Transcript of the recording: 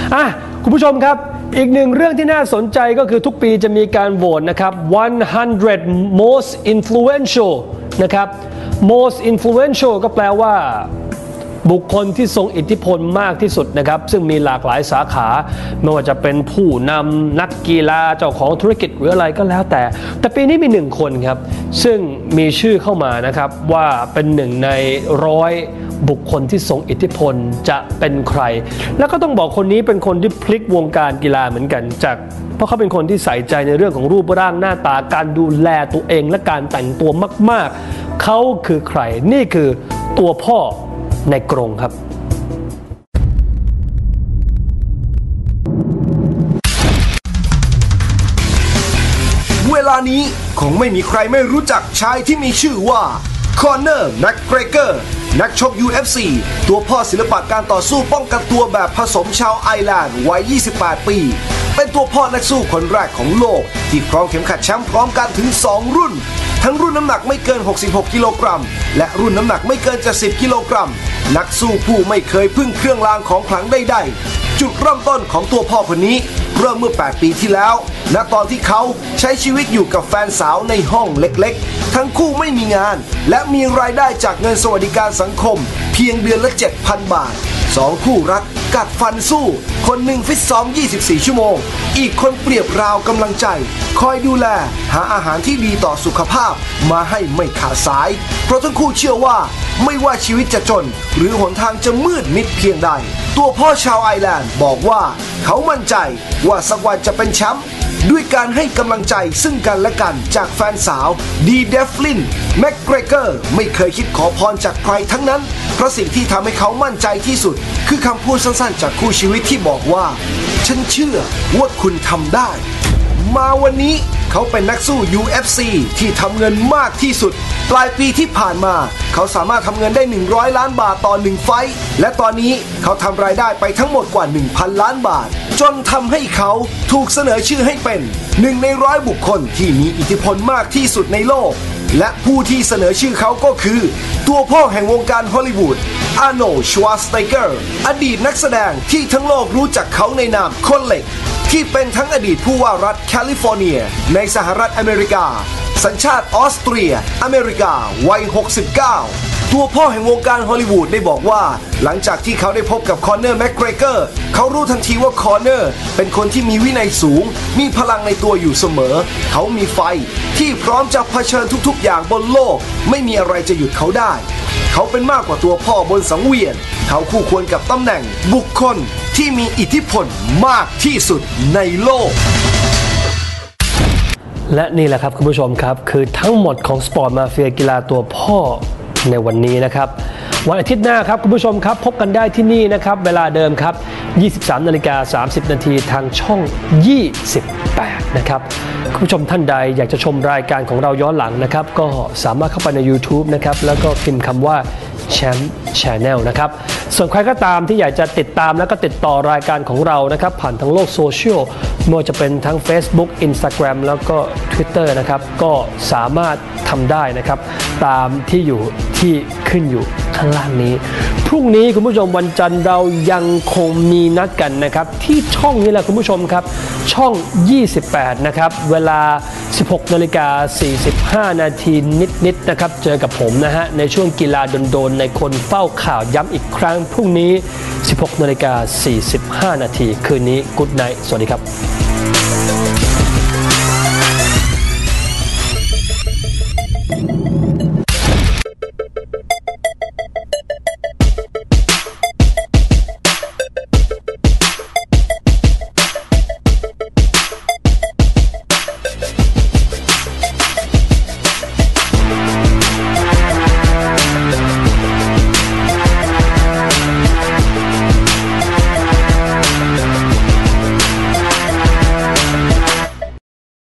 คุณผู้ชมครับอีกหนึ่งเรื่องที่น่าสนใจก็คือทุกปีจะมีการโหวตนะครับ100 most influential นะครับ most influential ก็แปลว่าบุคคลที่ทรงอิทธิพลมากที่สุดนะครับซึ่งมีหลากหลายสาขาไม่ว่าจะเป็นผู้นำนักกีฬาเจ้าของธุรกิจหรืออะไรก็แล้วแต่ปีนี้มีหนึ่งคนครับซึ่งมีชื่อเข้ามานะครับว่าเป็นหนึ่งใน100บุคคลที่ทรงอิทธิพลจะเป็นใครแล้วก็ต้องบอกคนนี้เป็นคนที่พลิกวงการกีฬาเหมือนกันเพราะเขาเป็นคนที่ใส่ใจในเรื่องของรูปร่างหน้าตาการดูแลตัวเองและการแต่งตัวมากๆเขาคือใครนี่คือตัวพ่อในกรงครับเวลานี้คงไม่มีใครไม่รู้จักชายที่มีชื่อว่าคอนเนอร์แม็กเกรเกอร์นักชก UFC ตัวพ่อศิลปะการต่อสู้ป้องกันตัวแบบผสมชาวไอร์แลนด์วัย 28 ปีเป็นตัวพ่อนักสู้คนแรกของโลกที่ครองเข็มขัดแชมป์พร้อมกันถึง2รุ่นทั้งรุ่นน้ำหนักไม่เกิน66กิโลกรัมและรุ่นน้ำหนักไม่เกิน70กิโลกรัมนักสู้ผู้ไม่เคยพึ่งเครื่องรางของขลังใดๆจุดเริ่มต้นของตัวพ่อคนนี้เริ่มเมื่อ8ปีที่แล้วณตอนที่เขาใช้ชีวิตอยู่กับแฟนสาวในห้องเล็กๆทั้งคู่ไม่มีงานและมีรายได้จากเงินสวัสดิการสังคมเพียงเดือนละ 7,000 บาท2คู่รักกัดฟันสู้คนหนึ่งฟิตซ้อม24ชั่วโมงอีกคนเปรียบราวกำลังใจคอยดูแลหาอาหารที่ดีต่อสุขภาพมาให้ไม่ขาดสายเพราะทั้งคู่เชื่อว่าไม่ว่าชีวิตจะจนหรือหนทางจะมืดมิดเพียงใดตัวพ่อชาวไอร์แลนด์บอกว่าเขามั่นใจว่าสักวันจะเป็นแชมป์ด้วยการให้กำลังใจซึ่งกันและกันจากแฟนสาวดีเดฟลินแม็กเกรเกอร์ไม่เคยคิดขอพรจากใครทั้งนั้นเพราะสิ่งที่ทำให้เขามั่นใจที่สุดคือคำพูดสั้นๆจากคู่ชีวิตที่บอกว่าฉันเชื่อว่าคุณทำได้มาวันนี้เขาเป็นนักสู้ UFC ที่ทำเงินมากที่สุดปลายปีที่ผ่านมาเขาสามารถทำเงินได้100ล้านบาทต่อ1ไฟท์และตอนนี้เขาทำรายได้ไปทั้งหมดกว่า 1,000 ล้านบาทจนทำให้เขาถูกเสนอชื่อให้เป็น1ใน100บุคคลที่มีอิทธิพลมากที่สุดในโลกและผู้ที่เสนอชื่อเขาก็คือตัวพ่อแห่งวงการฮอลลีวูดอาร์โนลด์ ชวาร์ซเนเกอร์อดีตนักแสดงที่ทั้งโลกรู้จักเขาในนามคนเหล็กที่เป็นทั้งอดีตผู้ว่ารัฐแคลิฟอร์เนียในสหรัฐอเมริกาสัญชาติออสเตรียอเมริกาวัย69ตัวพ่อแห่งวงการฮอลลีวูดได้บอกว่าหลังจากที่เขาได้พบกับคอนเนอร์แม็กเกรเกอร์เขารู้ทันทีว่าคอนเนอร์เป็นคนที่มีวินัยสูงมีพลังในตัวอยู่เสมอเขามีไฟที่พร้อมจะเผชิญทุกๆอย่างบนโลกไม่มีอะไรจะหยุดเขาได้เขาเป็นมากกว่าตัวพ่อบนสังเวียนเขาคู่ควรกับตำแหน่งบุคคลที่มีอิทธิพลมากที่สุดในโลกและนี่แหละครับคุณผู้ชมครับคือทั้งหมดของสปอร์ตมาเฟียกีฬาตัวพ่อในวันนี้นะครับวันอาทิตย์หน้าครับคุณผู้ชมครับพบกันได้ที่นี่นะครับเวลาเดิมครับ 23:30 นาทีทางช่อง 28 นะครับคุณผู้ชมท่านใดอยากจะชมรายการของเราย้อนหลังนะครับก็สามารถเข้าไปใน YouTube นะครับแล้วก็พิมพ์คำว่าแชมป์ Channel นะครับส่วนใครก็ตามที่อยากจะติดตามแล้วก็ติดต่อรายการของเรานะครับผ่านทางโลกโซเชียลไม่ว่าจะเป็นทั้ง Facebook Instagram แล้วก็ Twitter นะครับก็สามารถทำได้นะครับตามที่อยู่ที่ขึ้นอยู่ข้างล่างนี้พรุ่งนี้คุณผู้ชมวันจันทร์เรายังคงมีนัดกันนะครับที่ช่องนี้แหละคุณผู้ชมครับช่อง 28 นะครับเวลา 16:45 นาทีนิดๆนะครับเจอกับผมนะฮะในช่วงกีฬาโดนๆในคนเฝ้าข่าวย้ำอีกครั้งพรุ่งนี้ 16:45 นาทีคืนนี้ Good Night สวัสดีครับ